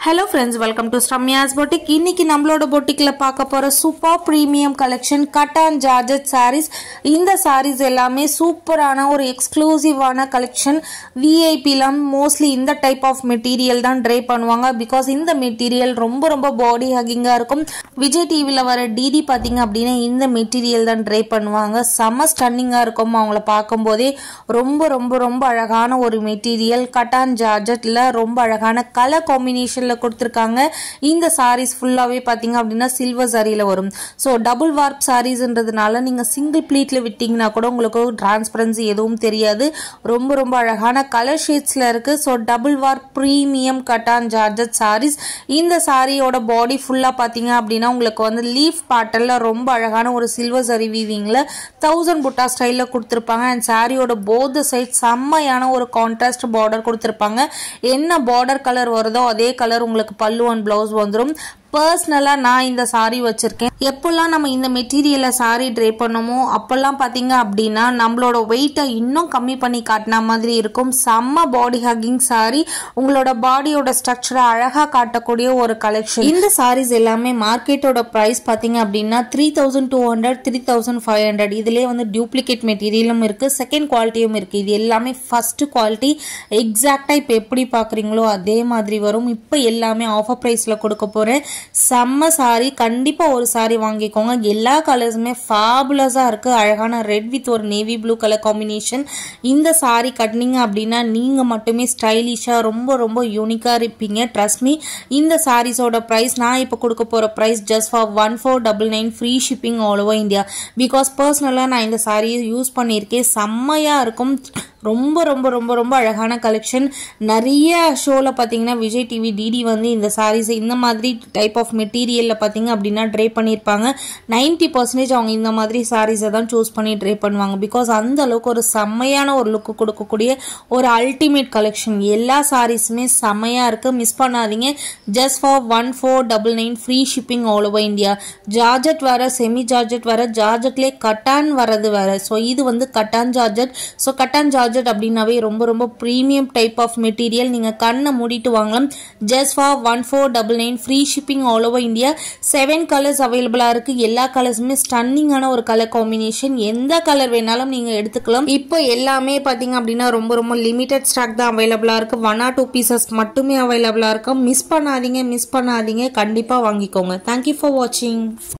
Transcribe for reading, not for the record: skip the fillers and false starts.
Hello friends, welcome to Ramya's Boutique. இன்னைக்கு நம்மளோட பொட்டிக்ல பார்க்க போற super premium collection cotton georgette sarees. இந்த sarees எல்லாமே சூப்பரான ஒரு எக்ஸ்க்ளூசிவான கலெக்ஷன். VIP லாம் மோஸ்ட்லி இந்த டைப் ஆஃப் மெட்டீரியல் தான் ட்ரை பண்ணுவாங்க because இந்த மெட்டீரியல் ரொம்ப பாடி ஹக்கிங்கா இருக்கும். விஜய் டிவில வர டிடி பாத்தீங்க அப்படினா இந்த மெட்டீரியல் தான் ட்ரை பண்ணுவாங்க. செம ஸ்டன்னிங்கா இருக்கும். அவங்கள பாக்கும்போதே ரொம்ப அழகான ஒரு மெட்டீரியல். கட்டான் ஜார்ஜெட்ல ரொம்ப அழகான கலர் காம்பினேஷன் கொடுத்திருக்காங்க. இந்த sarees ஃபுல்லாவே பாத்தீங்க அப்படினா சில்வர் சாரியில வரும். சோ டபுள் வார்ப் sareesன்றதுனால நீங்க சிங்கிள் ப்ளீட்ல விட்டீங்கனா கூட உங்களுக்கு டிரான்ஸ்பரன்சி எதுவும் தெரியாது. ரொம்ப அழகான கலர் ஷேட்ஸ்ல இருக்கு. So double warp premium cotton georgette sarees. இந்த சாரியோட பாடி ஃபுல்லா பாத்தீங்க அப்படினா உங்களுக்கு வந்து லீஃப் பேட்டர்ன்ல ரொம்ப அழகான ஒரு சில்வர் சாரி வீவிங்ல 1000 புட்டா ஸ்டைல்ல கொடுத்திருப்பாங்க. and சாரியோட both side செம்மையான ஒரு கான்ட்ராஸ்ட் பார்டர் கொடுத்திருப்பாங்க. என்ன பார்டர் கலர் வருதோ அதே கலர் உங்களுக்கு பல்லு and blouse வந்துரும். பர்சனலா நான் இந்த சாரி வச்சிருக்கேன். எப்பெல்லாம் நம்ம இந்த மெட்டீரியலை சாரி ட்ரை பண்ணோமோ அப்பெல்லாம் பாத்தீங்க அப்படின்னா நம்மளோட வெயிட்டை இன்னும் கம்மி பண்ணி காட்டின மாதிரி இருக்கும். செம்ம பாடி ஹக்கிங் சாரி. உங்களோட பாடியோட ஸ்ட்ரக்சரை அழகா காட்டக்கூடிய ஒரு கலெக்ஷன். இந்த சாரீஸ் எல்லாமே மார்க்கெட்டோட பிரைஸ் பாத்தீங்க அப்படின்னா 3200 3500. இதுலயே வந்து டூப்ளிகேட் மெட்டீரியலும் இருக்கு, செகண்ட் குவாலிட்டியும் இருக்கு. இது எல்லாமே ஃபர்ஸ்ட் குவாலிட்டி. எக்ஸாக்டா இப்ப எப்படி பாக்குறீங்களோ அதே மாதிரி வரும். இப்ப எல்லாமே ஆஃபர் பிரைஸ்ல கொடுக்க போறேன். செம்ம சாரி. கண்டிப்பா ஒரு சாரி வாங்கிக்கோங்க. எல்லா கலர்ஸுமே ஃபேபுலஸா இருக்கு. அழகான ரெட் வித் ஒரு நேவி ப்ளூ கலர் காம்பினேஷன். இந்த சாரி கட்டினீங்க அப்படின்னா நீங்க மட்டுமே ஸ்டைலிஷா ரொம்ப யூனிக்கா இருப்பீங்க. Trust me. இந்த சாரீஸோட பிரைஸ் நான் இப்ப கொடுக்க போற price just for 1499 free shipping all over India. Because பர்சனலா நான் இந்த சாரியை யூஸ் பண்ணியிருக்கேன். செம்மையா இருக்கும். ரொம்ப அழகான கலெக்ஷன். நிறைய ஷோல பாத்தீங்கன்னா விஜய் டிவி டிடி வந்து இந்த சாரீஸ் இந்த மாதிரி டைப் ஆஃப் மெட்டீரியல்ல பாத்தீங்க அப்படின்னா ட்ரை பண்ணிருப்பாங்க. 90% அவங்க இந்த மாதிரி சாரீஸை தான் சூஸ் பண்ணி ட்ரை பண்ணுவாங்க. பிகாஸ் அந்த அளவுக்கு ஒரு செம்மையான ஒரு லுக் கொடுக்கக்கூடிய ஒரு அல்டிமேட் கலெக்ஷன். எல்லா சாரீஸுமே செம்மையா இருக்கு. மிஸ் பண்ணாதீங்க. Just for 1499 free shipping all over India. Georgette வர, செமி ஜார்ஜெட் வர, ஜார்ஜெட்லேயே கட்டான் வரது வர. ஸோ இது வந்து cotton georgette. So cotton georgette அப்படின்னாவே ரொம்ப பிரீமியம் டைப் ஆஃப் மெட்டீரியல். நீங்க கண்ணை மூடிட்டு வாங்கலாம். Just for 1499 free shipping all over India. 7 colours அவைலபிளா இருக்கு. எல்லா கலர்ஸுமே ஸ்டன்னிங்கான ஒரு கலர் காம்பினேஷன். எந்த கலர் வேணாலும் நீங்க எடுத்துக்கலாம். இப்போ எல்லாமே பாத்தீங்க அப்படின்னா ரொம்ப லிமிடெட் ஸ்டாக் தான் அவைலபிளா இருக்கு. 1 or 2 பீசஸ் மட்டுமே அவைலபிளா இருக்கு. மிஸ் பண்ணாதீங்க. கண்டிப்பா வாங்கிக்கோங்க. தேங்க்யூ ஃபார் வாட்சிங்.